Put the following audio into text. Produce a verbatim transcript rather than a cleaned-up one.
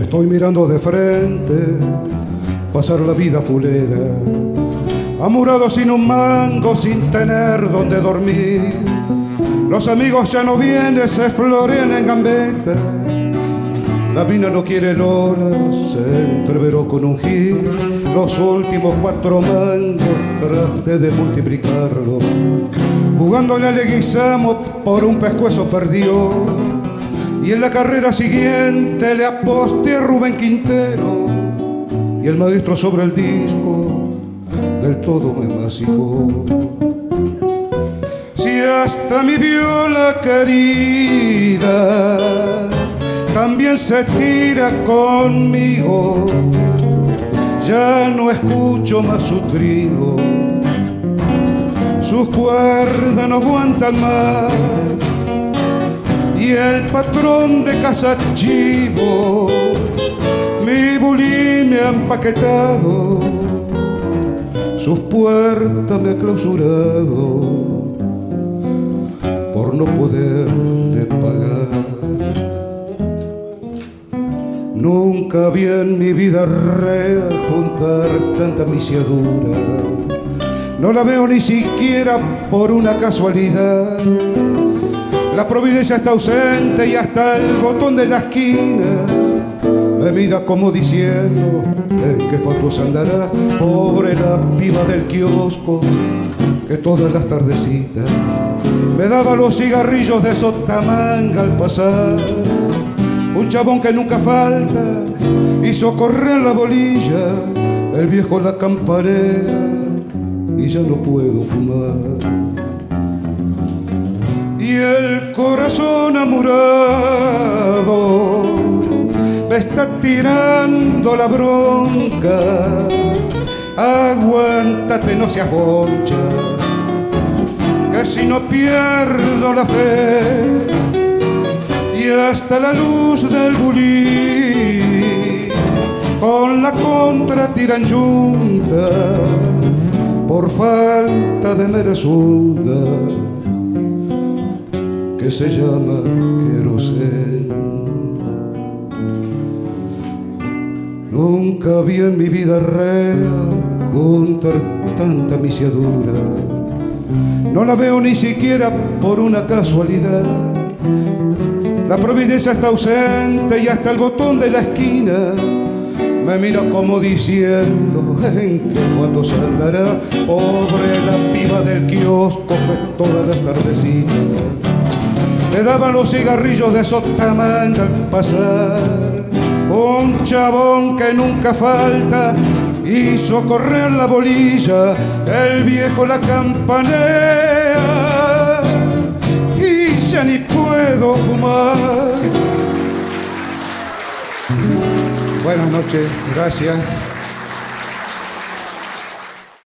Estoy mirando de frente pasar la vida fulera, amurado sin un mango, sin tener donde dormir. Los amigos ya no vienen, se florean en gambeta. La mina no quiere lola, se entreveró con un gil. Los últimos cuatro mangos traté de multiplicarlo. Jugándole a Leguizamo por un pescuezo perdió. Y en la carrera siguiente le aposté a Rubén Quintero. Y el maestro sobre el disco del todo me masijó. Si hasta mi viola querida también se tira conmigo, ya no escucho más su trino, sus cuerdas no aguantan más, y el patrón de casa chivo mi bulín me ha empaquetado, sus puertas me ha clausurado por no poderle pagar. Nunca vi en mi vida rea juntar tanta misiadura, no la veo ni siquiera por una casualidad. La providencia está ausente y hasta el botón de la esquina me mira como diciendo: ¿en qué fotos andará? Pobre la piba del kiosco que todas las tardecitas me daba los cigarrillos de sotamanga al pasar. Un chabón que nunca falta hizo correr la bolilla, el viejo la campanea y ya no puedo fumar. Y el corazón amurado me está tirando la bronca. Aguántate, no seas boncha, que si no pierdo la fe, y hasta la luz del bulí con la contra tiran yunta por falta de merezunda que se llama querosén. Nunca vi en mi vida rea juntar tanta misiadura, no la veo ni siquiera por una casualidad. La providencia está ausente y hasta el botón de la esquina me mira como diciendo: ¿en qué cuando saldrá? Pobre la piba del kiosco que todas las tardecitas me daban los cigarrillos de sotamanga al pasar. Un chabón que nunca falta hizo correr la bolilla, el viejo la campanea y ya ni puedo fumar. Buenas noches, gracias.